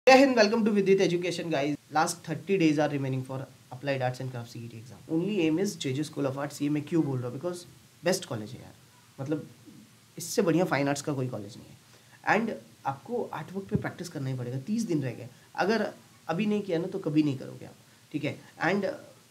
Jai Hind, welcome to Vidit Education, guys. Last 30 days are remaining for Applied Arts and Crafts CET exam. Only aim is JJ School of Arts. ये मैं क्यों बोल रहा हूँ? Because best college है यार. मतलब इससे बढ़िया फाइन आर्ट्स का कोई कॉलेज नहीं है. एंड आपको आर्ट वर्क पे प्रैक्टिस करना ही पड़ेगा. 30 दिन रह गए. अगर अभी नहीं किया ना तो कभी नहीं करोगे आप. ठीक है. एंड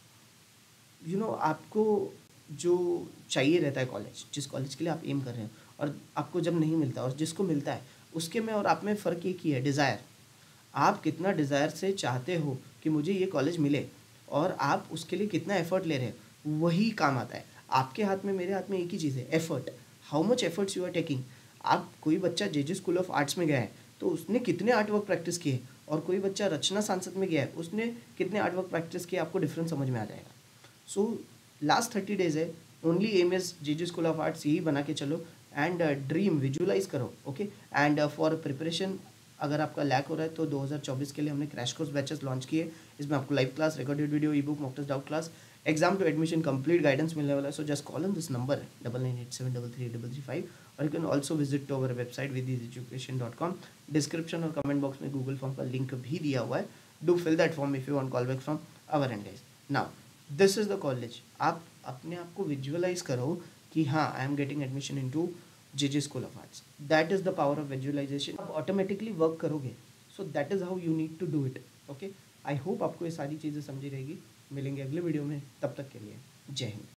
आपको जो चाहिए रहता है कॉलेज, जिस कॉलेज के लिए आप एम कर रहे हैं, और आपको जब नहीं मिलता और जिसको मिलता है, उसके में और आप में फ़र्क एक ही है, डिज़ायर. आप कितना डिज़ायर से चाहते हो कि मुझे ये कॉलेज मिले, और आप उसके लिए कितना एफर्ट ले रहे हैं, वही काम आता है. आपके हाथ में, मेरे हाथ में एक ही चीज़ है, effort. How much efforts you are taking. आप, कोई बच्चा जे स्कूल ऑफ आर्ट्स में गया है तो उसने कितने आर्ट वर्क प्रैक्टिस किए, और कोई बच्चा रचना सांसद में गया है, उसने कितने आर्ट वर्क प्रैक्टिस किए, आपको डिफरेंस समझ में आ जाएगा. सो लास्ट 30 डेज है. Only aim is J School of Arts, यही बना के चलो. एंड ड्रीम विजुअलाइज करो. ओके. एंड फॉर प्रिपरेशन, अगर आपका लैक हो रहा है तो 2024 के लिए हमने क्रैश कोर्स बैचेस लॉन्च किए. इसमें आपको live class, recorded video, e book, mock test, doubt class, exam to admission complete guidance मिलने वाला है. So just call on this number 9987333335, और you can also visit to our website vidiseducation.com. Description और comment box में Google form का link भी दिया हुआ है. Do fill that form if you want call back from our end guys. Now this is the college. आप अपने आप को विजुअलाइज करो कि हाँ, I am getting admission into J School of Arts. That is the power of visualization. आप automatically work करोगे. So that is how you need to do it. Okay. I hope आपको ये सारी चीज़ें समझी रहेगी. मिलेंगे अगले वीडियो में. तब तक के लिए जय हिंद.